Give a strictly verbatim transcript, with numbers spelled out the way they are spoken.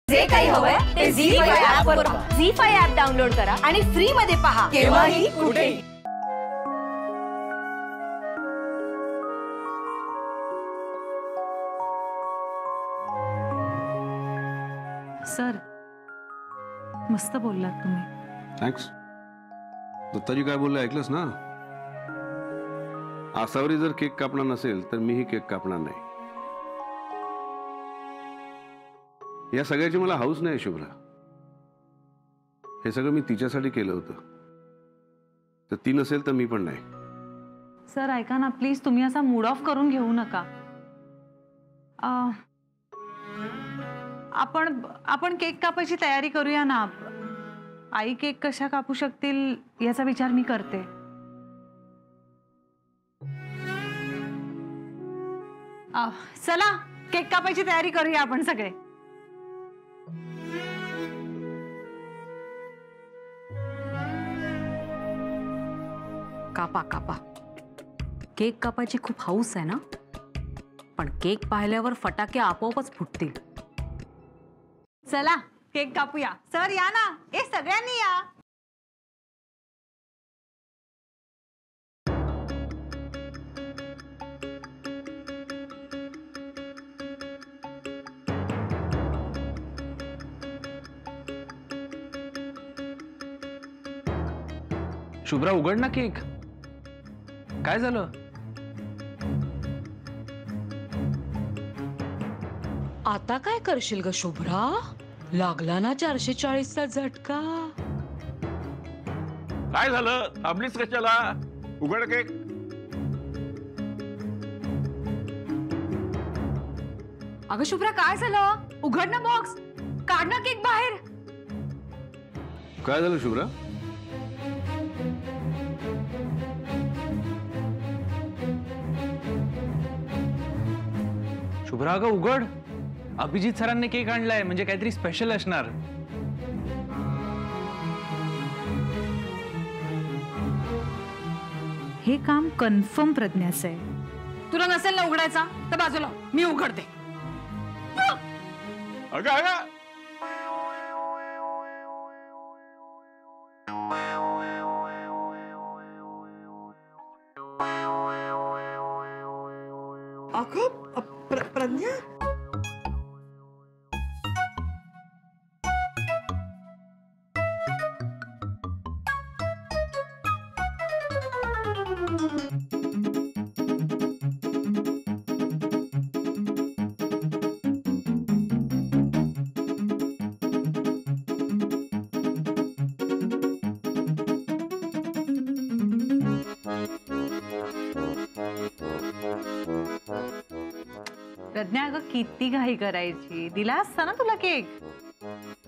जे काही हवंय ते झी फाय ऍप वर पहा. झी फाय ऍप डाउनलोड करा आणि फ्री मध्ये पहा केव्हाही कुठेही. सर मस्त बोललात तुम्ही. थँक्स. दत्ताजी काय बोलले ऐकलंस ना? आसावरी जर केक कापणार नसेल तर मीही केक कापणार नाही. या सगळ्याची मला हौस नाही शुभ्रा. हे सगळं मी तिच्यासाठी केलं होतं. तर ती नसेल तर मी पण नाही. सर ऐका ना प्लीज, तुम्ही असा मूड ऑफ करून घेऊ नका. आ, आपण आपण केक कापायची तयारी करूया ना. आई केक कशा कापू शकतील याचा विचार मी करते. आ, चला केक कापायची तयारी करूया आपण सगळे. कापा कापा. केक कापायची खूप हौस आहे ना, पण केक पाहिल्यावर फटाके आपोआपच फुटतील. चला केक कापूया. सर या ना. ए सगळ्यांनी या. शुभ्रा उघड ना केक. काय झालं? आता काय करशील ग शुभ्रा? लागला ना चारशे चाळीसचा झटका. काय झालं? थांबलीस कशाला? उघड केक. अगं शुभ्रा काय झालं? उघड ना बॉक्स. काढ ना केक बाहेर. काय झालं शुभ्रा? शुभ्रा अगं उघड. अभिजित सरांनी केक आणलाय, म्हणजे काहीतरी स्पेशल असणार. हे काम कन्फर्म प्रज्ञाचं आहे. तुला नसेल ना उघडायचा तर बाजूला, मी उघडते. अगं अगं अगं प्र, प्रज्ञा प्रज्ञा अगं किती घाई करायची. दिला असता ना तुला केक.